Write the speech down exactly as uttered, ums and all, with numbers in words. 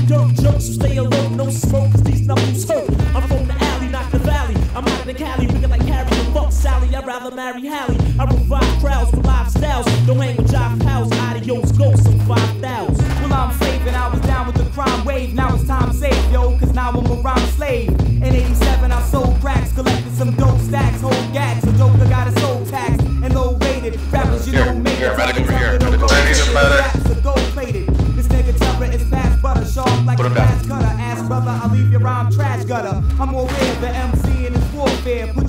dirt jerks, so stay alert, no smoke, cause these knuckles hurt. I'm from the alley, not the valley. I'm out in Cali, looking like Harry and fuck Sally. I'd rather marry Hallie. I revive crowds with lifestyles. Don't hang with jive pals, adios, ghosts, some five thousand. Well, I'm safe and I was down with the crime wave. Now it's time to save, yo, cause now I'm a rhyme slave. In eighty-seven, I sold cracks, collected some dope stacks, whole gags. So Joker got a soul tax and low rated. Rappers, you Here, know, make here, it. medic over here. Medical. I need a medic. Raps are gold plated. This nigga Tupper is fast butter, sharp like Put a him down. fast cutter. Ass brother, I'll leave your rhyme trash gutter. I'm aware of the M C and his warfare. Put